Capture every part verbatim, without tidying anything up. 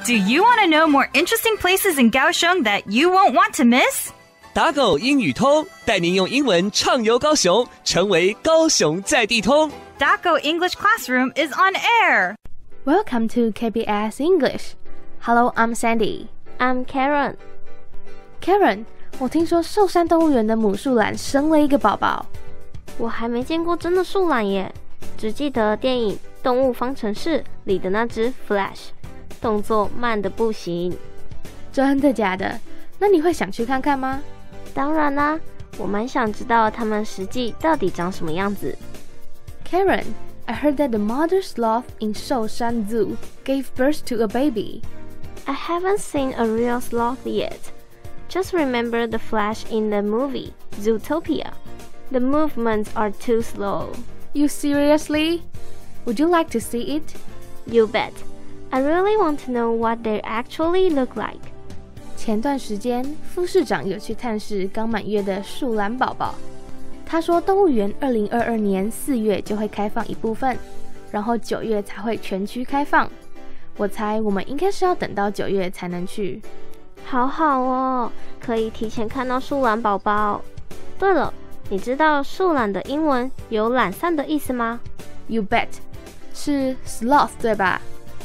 Do you want to know more interesting places in Kaohsiung that you won't want to miss? 打狗英语通，带您用英文畅游高雄，成为高雄在地通。 Daco English Classroom is on air. Welcome to K B S English. Hello, I'm Sandy. I'm Karen. Karen, 我听说寿山动物园的母树懒生了一个宝宝。 我还没见过真的树懒耶，只记得电影《动物方程式》里的那只 Flash， 动作慢得不行。 真的假的？那你会想去看看吗？ 当然啦，我蛮想知道它们实际到底长什么样子。 Karen, I heard that the mother sloth in Shoushan Zoo gave birth to a baby. I haven't seen a real sloth yet. Just remember the Flash in the movie Zootopia. The movements are too slow. You seriously? Would you like to see it? You bet. I really want to know what they actually look like. 前段时间，副市长有去探视刚满月的树懒宝宝。他说，动物园二零二二年四月就会开放一部分，然后九月才会全区开放。我猜我们应该是要等到九月才能去。 好好哦，可以提前看到树懒宝宝。对了，你知道树懒的英文有懒散的意思吗？ You bet， 是 sloth 对吧？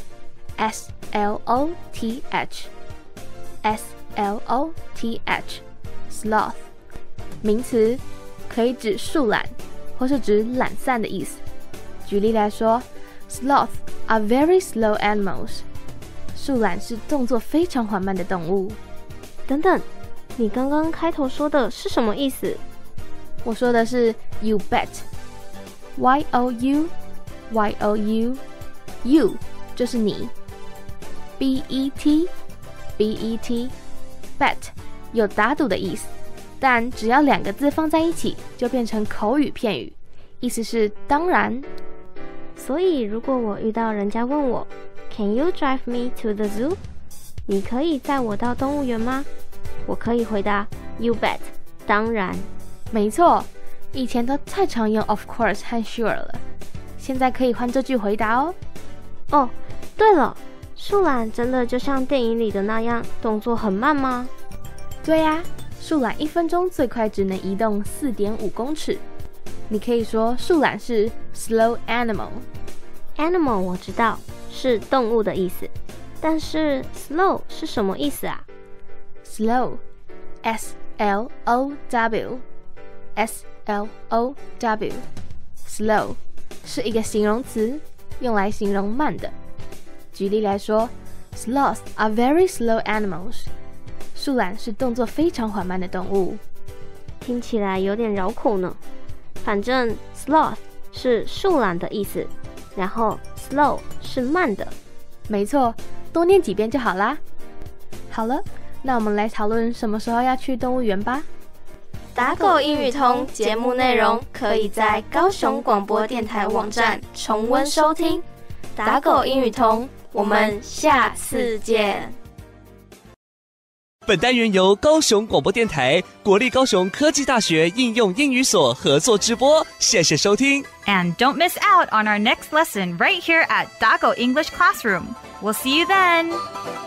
S L O T H。S L O T H sloth 名词，可以指树懒或是指懒散的意思。举例来说 Sloths are very slow animals. 树懒是动作非常缓慢的动物。 等等，你刚刚开头说的是什么意思？ 我说的是 You bet. Y O U Y O U You 就是你。B E T B E T bet 有打赌的意思，但只要两个字放在一起就变成口语片语，意思是当然。 所以如果我遇到人家问我 Can you drive me to the zoo? 你可以载我到动物园吗？我可以回答 You bet 当然。 没错，以前都太常用 of course 和 sure 了，现在可以换这句回答哦。 哦，对了，树懒真的就像电影里的那样动作很慢吗？ 对呀，树懒一分钟最快只能移动 四点五公尺。你可以说树懒是 slow animal。 Animal 我知道是动物的意思，但是 slow 是什么意思啊？ Slow S L O W S L O W Slow 是一个形容词，用来形容慢的。举例来说 Sloths are very slow animals. 树懒是动作非常缓慢的动物。 听起来有点绕口呢。反正 sloth 是树懒的意思，然后 slow 是慢的。 没错，多念几遍就好啦。好了，那我们来讨论什么时候要去动物园吧。 打狗英语通节目内容可以在高雄广播电台网站重温收听。打狗英语通，我们下次见。 本单元由高雄广播电台、国立高雄科技大学应用英语所合作直播，谢谢收听。 And don't miss out on our next lesson right here at Daco English Classroom. We'll see you then.